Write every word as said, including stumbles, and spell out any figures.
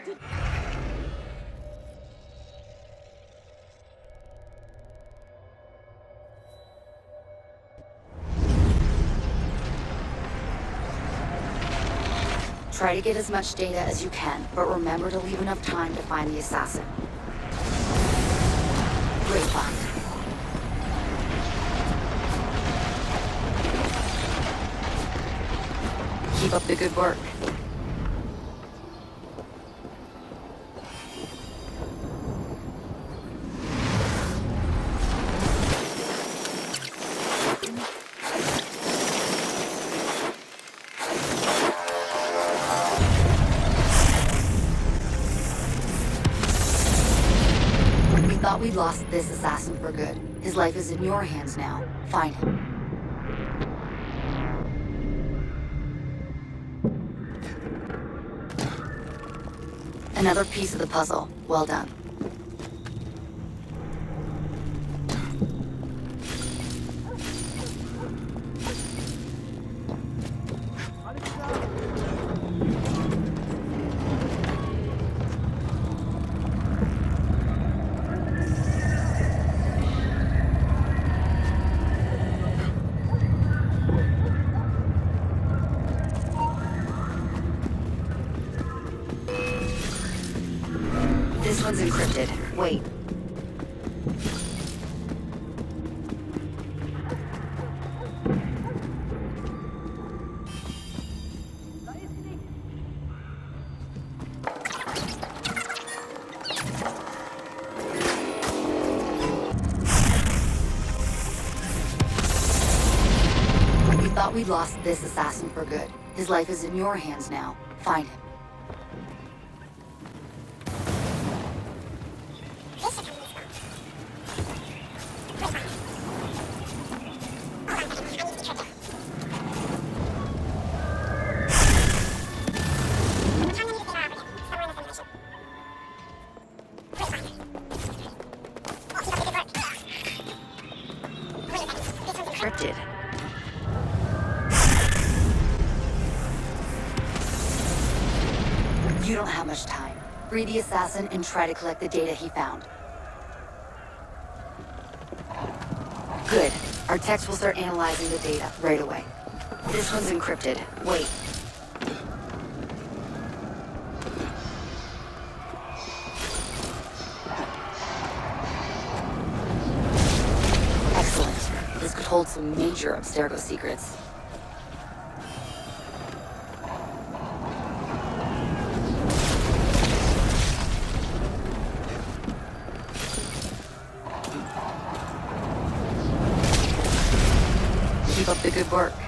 Try to get as much data as you can, but remember to leave enough time to find the assassin. Great find. Keep up the good work. Thought we'd lost this assassin for good. His life is in your hands now. Find him. Another piece of the puzzle. Well done. This one's encrypted. Wait. We thought we'd lost this assassin for good. His life is in your hands now. Find him. Encrypted. You don't have much time. Free the assassin and try to collect the data he found. Good. Our techs will start analyzing the data right away. This one's encrypted. Wait. Excellent. This could hold some major Abstergo secrets. Keep up the good work.